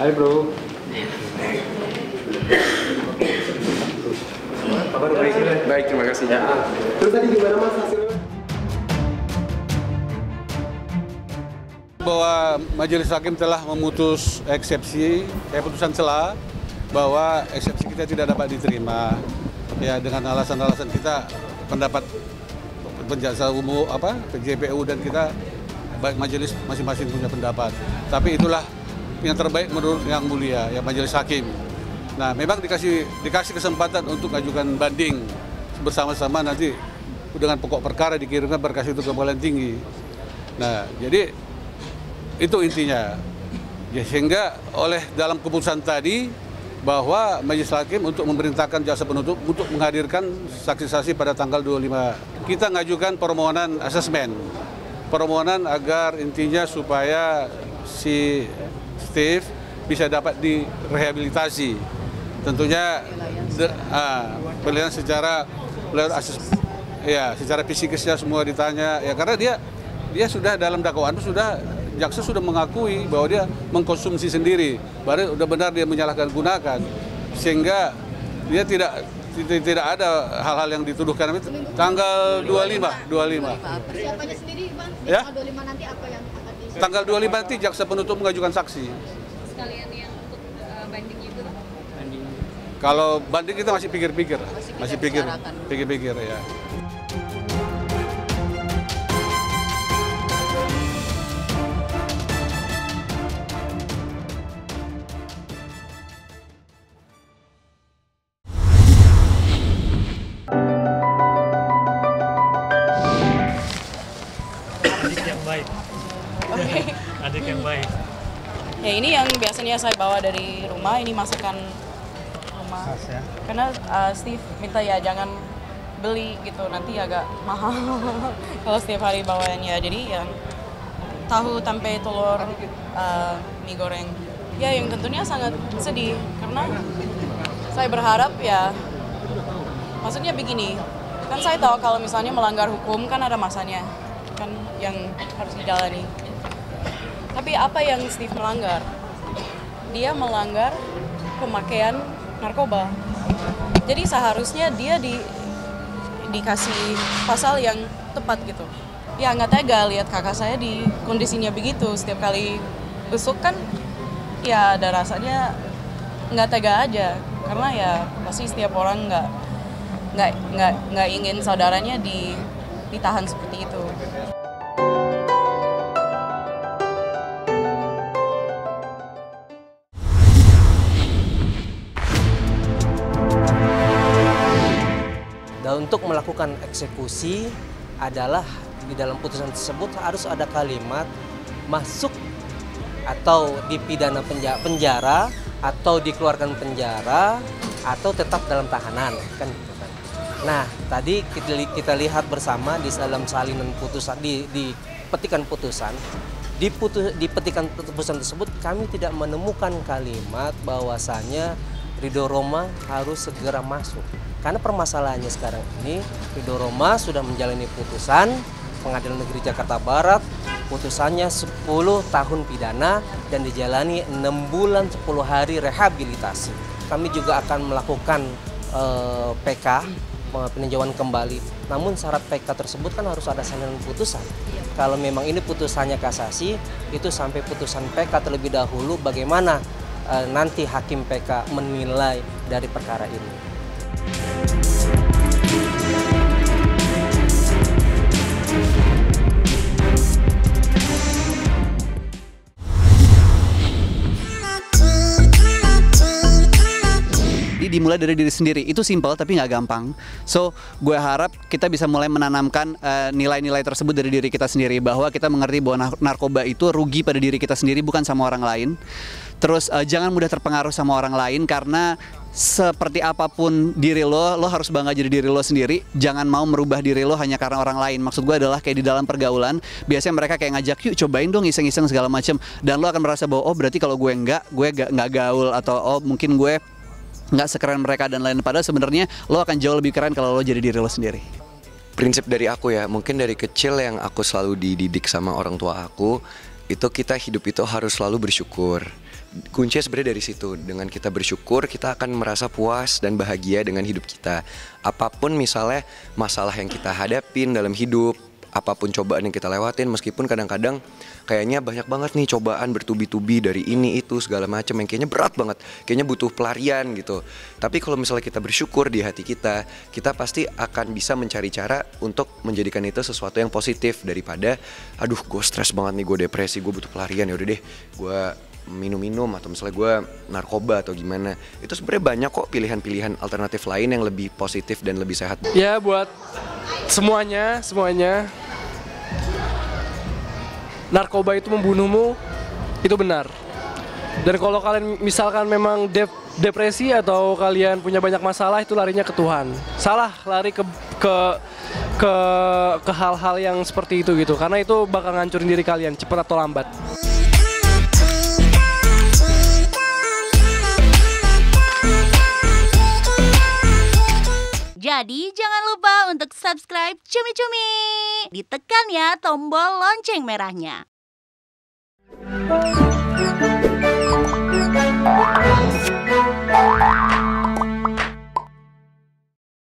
Hai bro. Kabar baik? Baik, terima kasih. Ya. Terus tadi gimana mas hasilnya? Bahwa Majelis Hakim telah memutus putusan celah bahwa eksepsi kita tidak dapat diterima. Ya, dengan alasan-alasan kita pendapat penjaksa umum PJPU dan kita baik majelis masing-masing punya pendapat. Tapi itulah yang terbaik menurut Yang Mulia, ya Majelis Hakim. Nah, memang dikasih kesempatan untuk ajukan banding bersama-sama nanti dengan pokok perkara dikirimkan berkas itu ke Pengadilan Tinggi. Nah, jadi itu intinya. Ya, sehingga oleh dalam keputusan tadi bahwa Majelis Hakim untuk memerintahkan jaksa penuntut untuk menghadirkan saksi-saksi pada tanggal 25. Kita ngajukan permohonan asesmen. Permohonan agar intinya supaya si Steve bisa dapat direhabilitasi. Tentunya penilaian secara fisikisnya semua ditanya ya, karena dia sudah dalam dakwaan jaksa sudah mengakui bahwa dia mengkonsumsi sendiri, baru udah benar dia menyalahkan gunakan, sehingga dia tidak ada hal-hal yang dituduhkan. Tanggal 25. Persiapannya sendiri Bang, di Ya? tanggal 25 nanti apa yang akan di... Tanggal 25 nanti jaksa penuntut mengajukan saksi. Sekalian yang untuk banding itu, Bang? Kalau banding kita masih pikir-pikir ya. Adik yang baik. Oke. Adik yang baik. Ya, ini yang biasanya saya bawa dari rumah, ini masakan rumah. Khas ya. Karena Steve minta ya jangan beli gitu, nanti agak mahal kalau setiap hari bawaannya. Jadi yang tahu, tempe, telur, mie goreng. Ya, yang tentunya sangat sedih karena saya berharap ya, maksudnya begini, kan saya tahu kalau misalnya melanggar hukum kan ada masanya kan yang harus dijalani. Tapi apa yang Steve melanggar? Dia melanggar pemakaian narkoba. Jadi seharusnya dia dikasih pasal yang tepat gitu. Ya nggak tega lihat kakak saya di kondisinya begitu. Setiap kali besuk kan ya ada rasanya nggak tega aja. Karena ya pasti setiap orang nggak ingin saudaranya ditahan seperti itu. Dan untuk melakukan eksekusi adalah di dalam putusan tersebut harus ada kalimat masuk atau dipidana penjara atau dikeluarkan penjara atau tetap dalam tahanan kan gitu kan. Nah, tadi kita lihat bersama di dalam salinan putusan di petikan putusan di petikan putusan tersebut kami tidak menemukan kalimat bahwasanya Ridho Roma harus segera masuk. Karena permasalahannya sekarang ini Ridho Roma sudah menjalani putusan Pengadilan Negeri Jakarta Barat, putusannya 10 tahun pidana dan dijalani 6 bulan 10 hari rehabilitasi. Kami juga akan melakukan PK, peninjauan kembali. Namun syarat PK tersebut kan harus ada salinan putusan. Kalau memang ini putusannya kasasi, itu sampai putusan PK terlebih dahulu bagaimana nanti hakim PK menilai dari perkara ini. Dimulai dari diri sendiri, itu simpel tapi nggak gampang. So, gue harap kita bisa mulai menanamkan nilai-nilai tersebut dari diri kita sendiri, bahwa kita mengerti bahwa narkoba itu rugi pada diri kita sendiri, bukan sama orang lain. Terus jangan mudah terpengaruh sama orang lain, karena seperti apapun diri lo harus bangga jadi diri lo sendiri. Jangan mau merubah diri lo hanya karena orang lain. Maksud gue adalah kayak di dalam pergaulan, biasanya mereka kayak ngajak, yuk cobain dong iseng-iseng segala macam, dan lo akan merasa bahwa oh berarti kalau gue nggak gaul, atau oh mungkin gue nggak sekeren mereka dan lain. Padahal sebenarnya lo akan jauh lebih keren kalau lo jadi diri lo sendiri. Prinsip dari aku ya, mungkin dari kecil yang aku selalu dididik sama orang tua aku, itu kita hidup itu harus selalu bersyukur. Kuncinya sebenarnya dari situ. Dengan kita bersyukur, kita akan merasa puas dan bahagia dengan hidup kita. Apapun misalnya masalah yang kita hadapin dalam hidup, apapun cobaan yang kita lewatin, meskipun kadang-kadang kayaknya banyak banget nih cobaan bertubi-tubi dari ini itu segala macam yang kayaknya berat banget, kayaknya butuh pelarian gitu. Tapi kalau misalnya kita bersyukur di hati kita pasti akan bisa mencari cara untuk menjadikan itu sesuatu yang positif daripada aduh gue stres banget nih, gue depresi, gue butuh pelarian, ya udah deh gue minum-minum atau misalnya gue narkoba atau gimana. Itu sebenarnya banyak kok pilihan-pilihan alternatif lain yang lebih positif dan lebih sehat. Ya buat semuanya narkoba itu membunuhmu, itu benar. Dan kalau kalian misalkan memang depresi atau kalian punya banyak masalah, itu larinya ke Tuhan. Salah lari ke hal-hal yang seperti itu gitu, karena itu bakal ngancurin diri kalian cepat atau lambat. Jadi jangan lupa untuk subscribe Cumi Cumi. Ditekan ya tombol lonceng merahnya.